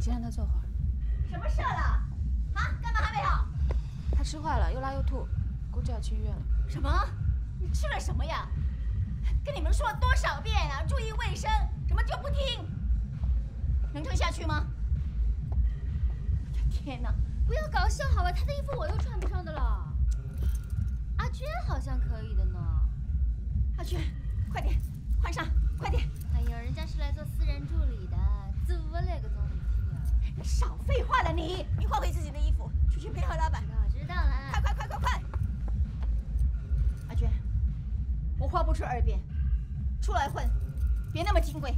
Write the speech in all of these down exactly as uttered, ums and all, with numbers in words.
先让他坐会儿。 什么事了？啊？干嘛还没好？ 他吃坏了，又拉又吐，估计要去医院了。 什么？你吃了什么呀？跟你们说了多少遍啊，注意卫生，怎么就不听？能撑下去吗？天哪！ 不要搞笑好吧，他的衣服我都穿不上的了。阿娟好像可以的呢。 阿娟，快点换上，快点！ 哎呀，人家是来做私人助理的，做那个总理啊。 少废话了你！你换回自己的衣服，出去配合老板。 知道知道了。 快快快快快！阿娟，我话不出耳边，出来混，别那么金贵。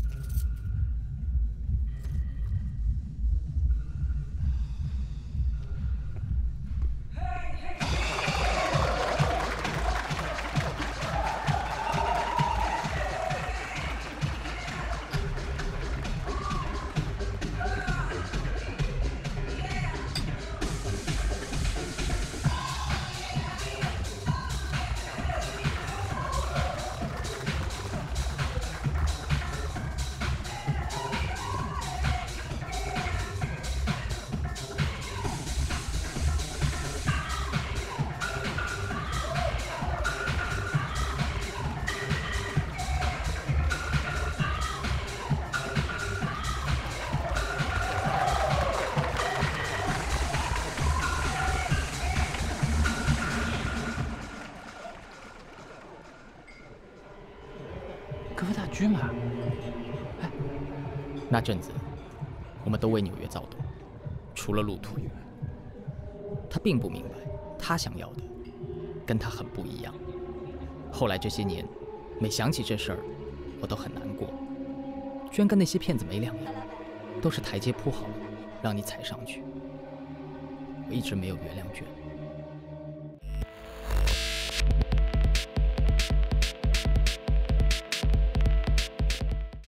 居嘛，哎，那阵子我们都为纽约躁动，除了路途以外，他并不明白，他想要的跟他很不一样。后来这些年，每想起这事儿，我都很难过。居然跟那些骗子没两样，都是台阶铺好了，让你踩上去。我一直没有原谅娟。